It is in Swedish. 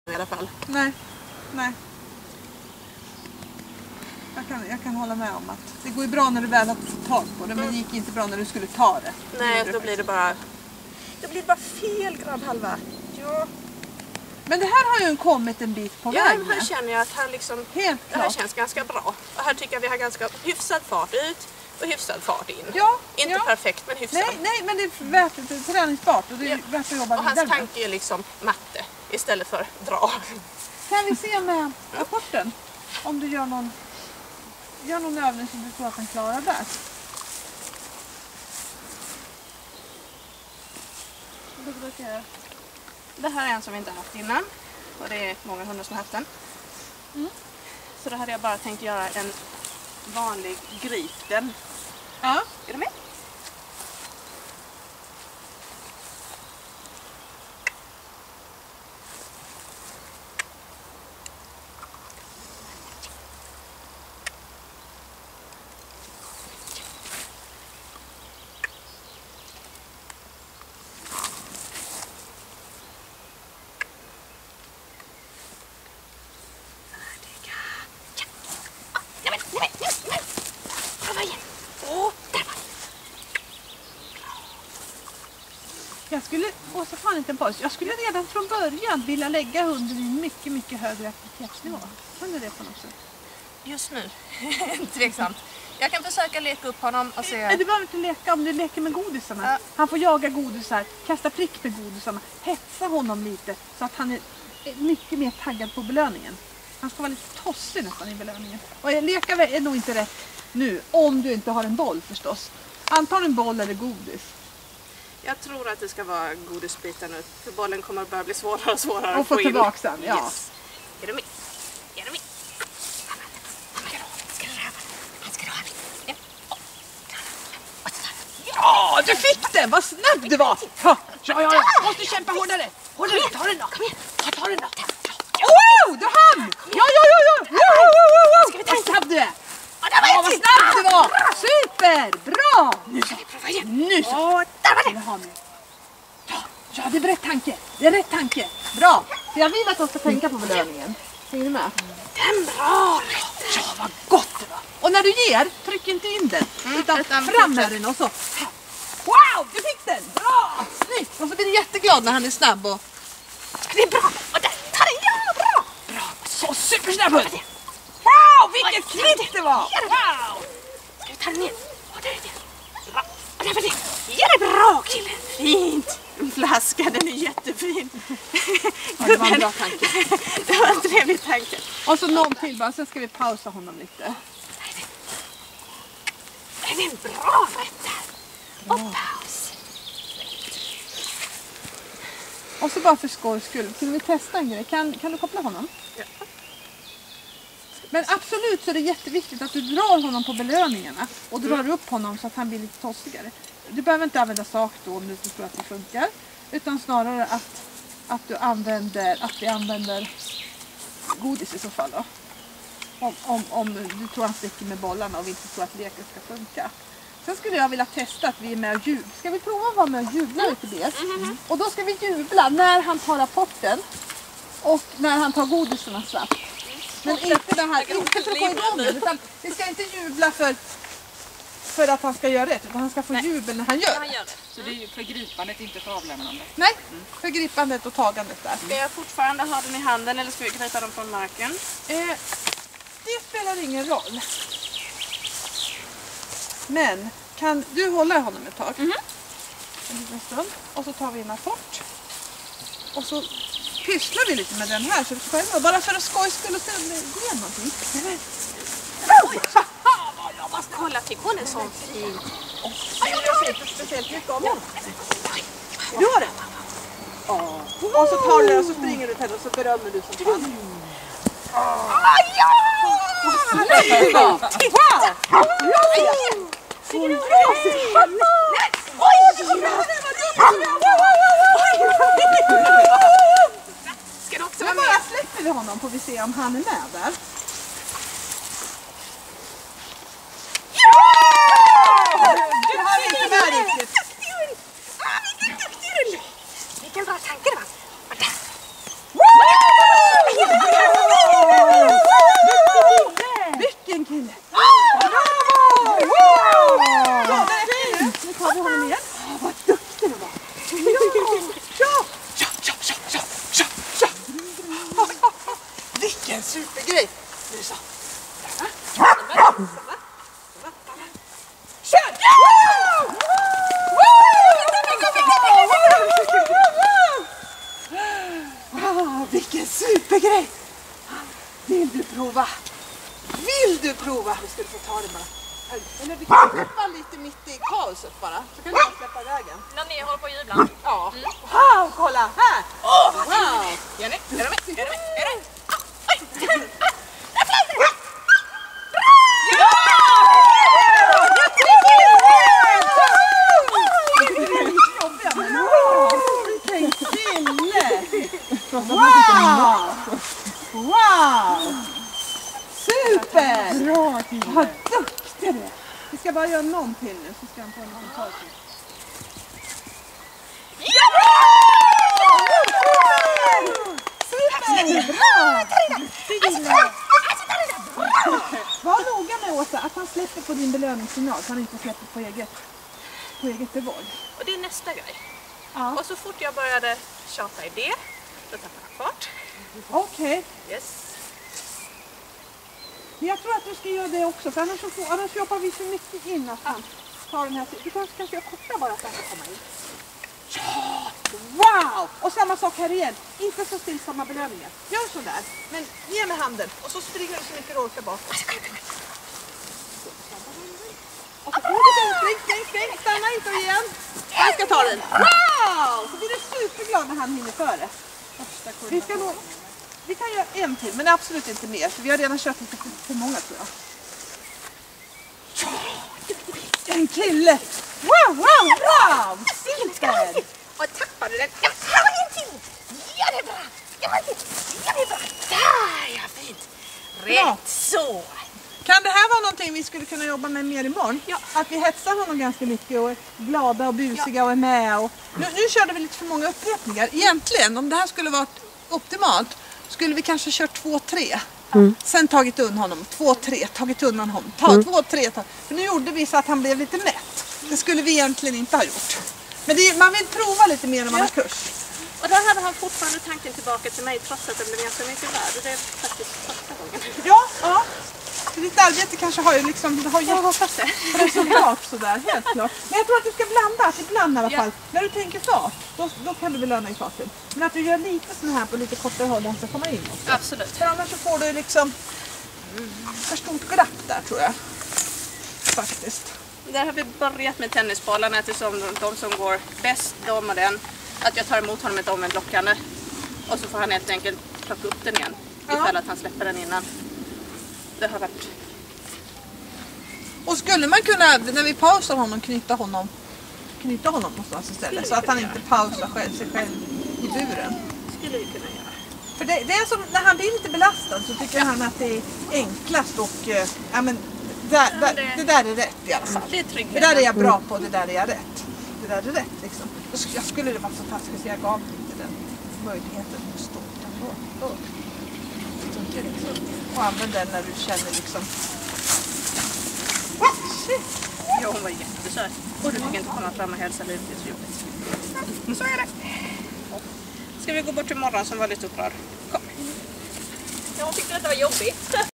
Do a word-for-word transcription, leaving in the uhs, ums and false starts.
i alla fall. Nej, nej. Jag kan, jag kan hålla med om att det går ju bra när du väl har fått tag på det, men det gick inte bra när du skulle ta det. Nej, då blir det bara... Det blir bara fel grabbhalva. Ja. Men det här har ju kommit en bit på Ja, vägen. här känner jag att här liksom... Helt det här klart. känns ganska bra. Och här tycker jag vi har ganska hyfsad fart ut och hyfsad fart in. Ja, inte ja. perfekt, men hyfsad. Nej, nej, men det är värt det är träningsbart och det är Ja. värt att jobba Och vidare hans med. tanke är liksom matte istället för dra. Kan vi se med rapporten om du gör någon, gör någon övning som du tror att han klarar där? Det här är en som vi inte haft innan. Och det är många hundar som har haft den. Mm. Så då hade jag bara tänkt göra en vanlig gripen. Ja. Är du med? Jag skulle, och så fan inte en paus. Jag skulle redan från början vilja lägga hunden i en mycket, mycket högre aktivitetsnivå. Kan du det på något sätt? Just nu. Tveksamt. Jag kan försöka leka upp honom och se... Nej, du behöver inte leka om du leker med godisarna. Ja. Han får jaga godisar, kasta prick med godisarna, hetsa honom lite så att han är mycket mer taggad på belöningen. Han ska vara lite tossig nästan i belöningen. Och leka är nog inte rätt nu, om du inte har en boll förstås. Antagligen boll eller godis. Jag tror att det ska vara godisbitar nu. För bollen kommer att börja bli svårare och svårare Och att få få in. tillbaka sen, ja. Yes. Är du med? Är du med? Ja, du fick den! Vad snabb du var! Ja, ja, ja. Måste kämpa hårdare. Hårdare, ta den då. Ja, ta den då. Wow, du hann! Ja, ja, ja, ja. Wow, wow, wow, wow. Vad snabb du är! Ja, vad snabb du var! Super! Bra! Nu ska vi prova igen. Nu så. Åh, där var det. Ha nu. Ja, ja, det är rätt tanke. Det är rätt tanke. Bra. Så jag vill att de ska tänka på belöningen. Hänger du med? Den bra! Ja, vad gott det var. Och när du ger, tryck inte in den. Mm, utan utan fram med fortsätt. den och så. Wow, du fick den! Bra! Snyggt! Och så blir du jätteglad när han är snabb. Och... Det är bra! Och där, ta den! Ja, bra! Bra! Så supersnabb hund! Wow, vilket klipp det var! Wow! Ska vi ta den ner? Och där är det. Bra! Och där var det. Ja, det är bra killen! Fint! En flaska, den är jättefin. Ja, det var en bra tanke. Det var en trevlig tanke. Och så någon till bara, sen ska vi pausa honom lite. Det är en bra rätt där. Och paus. Och så bara för skojs skull, kan vi testa en grej? Kan, kan du koppla honom? Ja. Men absolut så är det jätteviktigt att du drar honom på belöningarna och drar Mm. upp honom så att han blir lite tossigare. Du behöver inte använda sak då om du inte tror att det funkar, utan snarare att, att du använder, att vi använder godis i så fall då. Om, om, om du tror att han sticker med bollarna och vi inte tror att leken ska funka. Sen skulle jag vilja testa att vi är med och jubla. Ska vi prova att vara med och jubla lite mer? Mm. Och då ska vi jubla när han tar rapporten och när han tar godisarna snabbt. Men inte det här, inte för att få igång det, utan vi ska inte jubla för, för att han ska göra rätt, utan han ska få jubel när han gör Han det. gör det. Så det är ju för gripandet, inte för avlämnandet. Nej, för gripandet och tagandet där. Ska jag fortfarande ha den i handen eller ska vi gripa den från marken? Eh, det spelar ingen roll. Men kan du hålla honom ett tag? Mhm. En liten stund. Och så tar vi en rapport. Och så pysslar vi lite med den här. Så själva, bara för att skoj skulle se om det går någonting. Oj! Jag måste kolla, tycker hon är så fin. Jag tycker speciellt mycket om honom. Du har den? Och så tar du den och så springer du till den och så berömmer du som fan. Ah, ja! Titta! Wow! Tycker du om det? Oj! Ska du också vara Men med? bara släpper vi honom får vi se om han är med där. Du har inte med riktigt. Ah, vilken duktig rulle! Vilken bra tanke det var. vilken supergrej. Nu så. Kör! Wow, vilken supergrej. Vill du prova? Vill du prova? Vi skulle få ta det bara. Eller vi kan släppa lite mitt i kaoset bara. Så kan vi släppa vägen. När ni håller på att jubla. Ja. Mm. Wow, kolla här. Åh, Wow. Jenny, är du med? Är du med? Är du med? Oj! Jag flög det! Vilken kille! Wow! Wow! Super! Bra! Vad duktig du är! Vi ska bara göra någon till nu så ska han få en liten paus. Super! Bra! Var noga med Åsa att han släpper på din belöningssignal så han inte släpper på eget, på eget bevåg. Och det är nästa grej. Ja. Och så fort jag började tjata i det, då tappade han fart. Okej. Yes. Men jag tror att du ska göra det också, för annars, får, annars jobbar vi för mycket in att han tar den här. Du kanske kan köra korta bara så att han kommer in. Ja! Wow! Och samma sak här igen. Inte så stillsamma belöningar. Gör så där. Men ge mig handen. Och så springer du så mycket du orkar bak. Och så får du spring, spring, spring. Stanna inte igen. Jag ska ta den. Wow! Så blir du superglad när han hinner före. Vi ska nog... Vi kan göra en till, men absolut inte mer. För vi har redan kört lite för, för många, tror jag. En kille! Wow, wow, wow! Super! Och tappade den. Ja, här var en till! Ja, det är bra! Ja, men ja, det är bra! Där, ja, fint! Rätt Bra. så! Kan det här vara någonting vi skulle kunna jobba med mer imorgon? Ja. Att vi hetsar honom ganska mycket och är glada och busiga och är med. Och... Nu, nu körde vi lite för många upprepningar. Egentligen, om det här skulle vara optimalt, skulle vi kanske kört två, tre. Mm. Sen tagit undan honom. Två, tre. Tagit undan honom. Ta, mm. Två, tre. Ta. För nu gjorde vi så att han blev lite mätt. Det skulle vi egentligen inte ha gjort. Men det är, man vill prova lite mer när man ja. har kurs. Och där hade han fortfarande tanken tillbaka till mig trots att det blev ganska mycket värd. Och det är faktiskt första gången. Ja, ja. Så ditt arbete kanske har ju liksom, det har Jag hoppas det. resultat sådär, helt klart. Men jag tror att du ska blanda, att ibland i alla fall. Ja. När du tänker fart, då, då kan du belöna i farten. Men att du gör lite sån här på lite kortare håll, den ska komma in också. Absolut. För annars så får du liksom för stort glapp där, tror jag. Faktiskt. Där har vi börjat med tennisbollarna eftersom de som går bäst, de och den. Att jag tar emot honom med ett omvänt lockande. Och så får han helt enkelt plocka upp den igen. Ja. Ifall att han släpper den innan. Det har varit... Och skulle man kunna, när vi pausar honom, knyta honom knyta honom någonstans istället. Så att han inte pausar själv, sig själv i buren. Skulle vi kunna göra. För det, det är som, när han blir lite belastad så tycker han att det är enklast och äh, ja, men, där, Ja, där, det- det där är rätt i alla fall. Det är Det trygghet. där är jag bra på, det där är jag rätt. Det där är rätt liksom. Då sk- Jag skulle det vara så taskigt så jag gav inte den möjligheten att stå ändå. Då. Så det liksom. Och använd den när du känner liksom... Shit. Ja, hon var jättesöt. Och du fick inte komma fram och hälsa lite, det är så jobbigt. Så är det. Ska vi gå bort till morgon som var lite upprörd? Kom. Ja, hon tyckte att det var jobbigt.